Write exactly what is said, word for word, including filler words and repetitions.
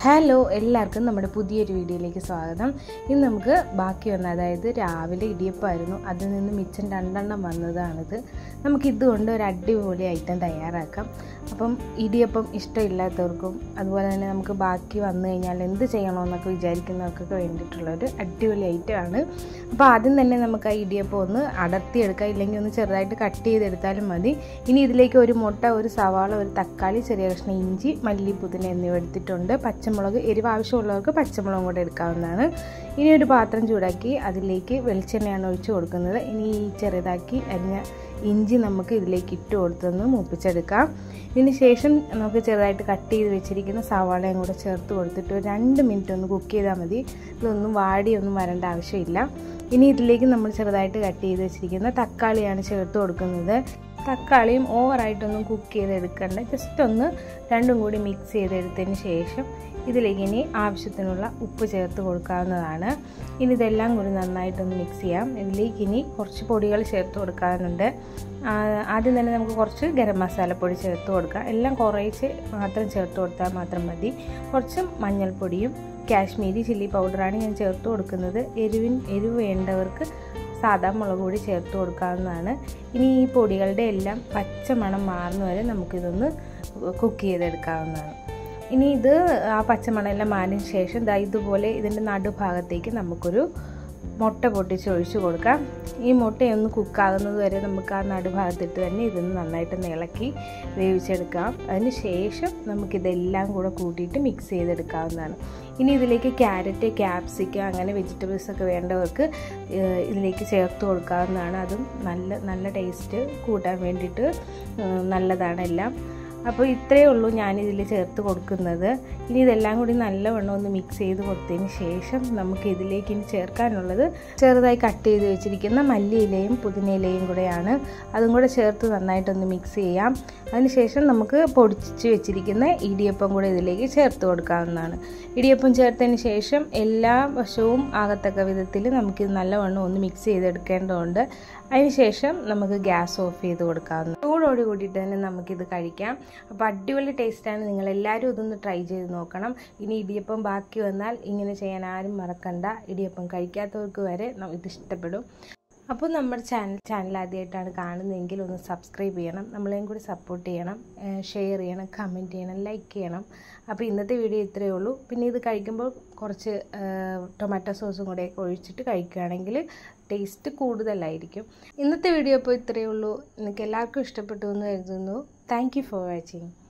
Hello എല്ലാവർക്കും നമ്മുടെ പുതിയൊരു വീഡിയോയിലേക്ക് സ്വാഗതം. ഇന്ന് നമുക്ക് ബാക്കി വന്ന അതായത് രാവിലെ ഇടിയപ്പമായിരുന്നു, അതിൽ നിന്ന് മിച്ചം രണ്ടെണ്ണം വന്നതാണിത്. നമുക്കിതുകൊണ്ട് ഒരു അടിപൊളി ഐറ്റം തയ്യാറാക്കാം. അപ്പം ഇടിയപ്പം ഇഷ്ടമില്ലാത്തവർക്കും അതുപോലെ തന്നെ നമുക്ക് ബാക്കി വന്നു കഴിഞ്ഞാൽ എന്ത് ചെയ്യണമെന്നൊക്കെ വിചാരിക്കുന്നവർക്കൊക്കെ വേണ്ടിയിട്ടുള്ളൊരു അടിപൊളി ഐറ്റമാണ്. അപ്പോൾ ആദ്യം തന്നെ നമുക്ക് ആ ഇടിയപ്പം ഒന്ന് അടർത്തിയെടുക്കാം, ഇല്ലെങ്കിൽ ഒന്ന് ചെറുതായിട്ട് കട്ട് ചെയ്തെടുത്താലും മതി. ഇനി ഇതിലേക്ക് ഒരു മുട്ട, ഒരു സവാള, ഒരു തക്കാളി, ചെറിയ കഷ്ണം ഇഞ്ചി, മല്ലി, പുതിന എന്നിവ എടുത്തിട്ടുണ്ട്. പച്ചമുളക്, എരിവ് ആവശ്യമുള്ളവർക്ക് പച്ചമുളകും കൂടെ എടുക്കാവുന്നതാണ്. ഇനി ഒരു പാത്രം ചൂടാക്കി അതിലേക്ക് വെളിച്ചെണ്ണയാണ് ഒഴിച്ച് കൊടുക്കുന്നത്. ഇനി ഈ ചെറുതാക്കി അരിഞ്ഞ ഇഞ്ചി നമുക്ക് ഇതിലേക്ക് ഇട്ട് കൊടുത്തൊന്ന് മൂപ്പിച്ചെടുക്കാം. ഇതിന് ശേഷം നമുക്ക് ചെറുതായിട്ട് കട്ട് ചെയ്ത് വെച്ചിരിക്കുന്ന സവാളയും കൂടെ ചേർത്ത് കൊടുത്തിട്ട് ഒരു രണ്ട് മിനിറ്റ് ഒന്ന് കുക്ക് ചെയ്താൽ മതി. ഇതൊന്നും വാടിയൊന്നും വരേണ്ട ആവശ്യമില്ല. ഇനി ഇതിലേക്ക് നമ്മൾ ചെറുതായിട്ട് കട്ട് ചെയ്ത് വെച്ചിരിക്കുന്ന തക്കാളിയാണ് ചേർത്ത് കൊടുക്കുന്നത്. തക്കാളിയും ഓവറായിട്ടൊന്നും കുക്ക് ചെയ്തെടുക്കണ്ട, ജസ്റ്റ് ഒന്ന് രണ്ടും കൂടി മിക്സ് ചെയ്തെടുത്തതിന് ശേഷം ഇതിലേക്ക് ഇനി ആവശ്യത്തിനുള്ള ഉപ്പ് ചേർത്ത് കൊടുക്കാവുന്നതാണ്. ഇനി ഇതെല്ലാം കൂടി നന്നായിട്ടൊന്ന് മിക്സ് ചെയ്യാം. ഇതിലേക്ക് ഇനി കുറച്ച് പൊടികൾ ചേർത്ത് കൊടുക്കാനുണ്ട്. ആദ്യം തന്നെ നമുക്ക് കുറച്ച് ഗരം മസാലപ്പൊടി ചേർത്ത് കൊടുക്കാം. എല്ലാം കുറേശ്ശെ മാത്രം ചേർത്ത് കൊടുത്താൽ മാത്രം മതി. കുറച്ച് മഞ്ഞൾപ്പൊടിയും കാശ്മീരി ചില്ലി പൗഡറാണ് ഞാൻ ചേർത്ത് കൊടുക്കുന്നത്. എരിവിൻ എരിവ് വേണ്ടവർക്ക് സാധാ മുളക് പൊടി ചേർത്ത് കൊടുക്കാവുന്നതാണ്. ഇനി ഈ പൊടികളുടെ എല്ലാം പച്ച മണം മാറുന്ന വരെ നമുക്കിതൊന്ന് കുക്ക് ചെയ്തെടുക്കാവുന്നതാണ്. ഇനി ഇത് ആ പച്ചമണമെല്ലാം മാറിയതിന് ശേഷം ദാ ഇതുപോലെ ഇതിൻ്റെ നടുഭാഗത്തേക്ക് നമുക്കൊരു മുട്ട പൊട്ടിച്ച് ഒഴിച്ച് കൊടുക്കാം. ഈ മുട്ടയൊന്ന് കുക്കാകുന്നത് വരെ നമുക്ക് ആ നടുഭാഗത്തിട്ട് തന്നെ ഇതൊന്ന് നന്നായിട്ട് ഇളക്കി വേവിച്ചെടുക്കാം. അതിന് ശേഷം നമുക്കിതെല്ലാം കൂടെ കൂട്ടിയിട്ട് മിക്സ് ചെയ്തെടുക്കാവുന്നതാണ്. ഇനി ഇതിലേക്ക് ക്യാരറ്റ്, ക്യാപ്സിക്കം അങ്ങനെ വെജിറ്റബിൾസൊക്കെ വേണ്ടവർക്ക് ഇതിലേക്ക് ചേർത്ത് കൊടുക്കാവുന്നതാണ്. അതും നല്ല നല്ല ടേസ്റ്റ് കൂട്ടാൻ വേണ്ടിയിട്ട് നല്ലതാണ് എല്ലാം. അപ്പോൾ ഇത്രയേ ഉള്ളൂ ഞാനിതിൽ ചേർത്ത് കൊടുക്കുന്നത്. ഇനി ഇതെല്ലാം കൂടി നല്ലവണ്ണം ഒന്ന് മിക്സ് ചെയ്ത് കൊടുത്തതിന് ശേഷം നമുക്ക് ഇതിലേക്ക് ഇനി ചേർക്കാനുള്ളത് ചെറുതായി കട്ട് ചെയ്ത് വെച്ചിരിക്കുന്ന മല്ലിയിലയും പുതിനയിലയും കൂടെയാണ്. അതും കൂടെ ചേർത്ത് നന്നായിട്ടൊന്ന് മിക്സ് ചെയ്യാം. അതിനുശേഷം നമുക്ക് പൊടിച്ച് വെച്ചിരിക്കുന്ന ഇടിയപ്പം കൂടെ ഇതിലേക്ക് ചേർത്ത് കൊടുക്കാവുന്നതാണ്. ഇടിയപ്പം ചേർത്തതിന് ശേഷം എല്ലാ വശവും ആകത്തക്ക വിധത്തിൽ നമുക്കിത് നല്ലവണ്ണം ഒന്ന് മിക്സ് ചെയ്തെടുക്കേണ്ടതുണ്ട്. അതിനുശേഷം നമുക്ക് ഗ്യാസ് ഓഫ് ചെയ്ത് കൊടുക്കാവുന്ന ചൂടോട് കൂടിയിട്ട് തന്നെ നമുക്കിത് കഴിക്കാം. അപ്പോൾ അടിപൊളി ടേസ്റ്റാണ്. നിങ്ങളെല്ലാവരും ഇതൊന്ന് ട്രൈ ചെയ്ത് നോക്കണം. ഇനി ഇടിയപ്പം ബാക്കി വന്നാൽ ഇങ്ങനെ ചെയ്യാൻ ആരും മറക്കണ്ട. ഇടിയപ്പം കഴിക്കാത്തവർക്ക് വരെ ഇത് ഇഷ്ടപ്പെടും. അപ്പോൾ നമ്മുടെ ചാനൽ ചാനൽ ആദ്യമായിട്ടാണ് കാണുന്നതെങ്കിൽ ഒന്ന് സബ്സ്ക്രൈബ് ചെയ്യണം, നമ്മളെയും കൂടി സപ്പോർട്ട് ചെയ്യണം, ഷെയർ ചെയ്യണം, കമൻറ്റ് ചെയ്യണം, ലൈക്ക് ചെയ്യണം. അപ്പോൾ ഇന്നത്തെ വീഡിയോ ഇത്രയേ ഉള്ളൂ. പിന്നെ ഇത് കഴിക്കുമ്പോൾ കുറച്ച് ടൊമാറ്റോ സോസും കൂടെ ഒഴിച്ചിട്ട് കഴിക്കുകയാണെങ്കിൽ ടേസ്റ്റ് കൂടുതലായിരിക്കും. ഇന്നത്തെ വീഡിയോ അപ്പോൾ ഇത്രയേ ഉള്ളൂ. നിങ്ങൾക്ക് എല്ലാവർക്കും ഇഷ്ടപ്പെട്ടു എന്ന് കരുതുന്നു. Thank you for watching.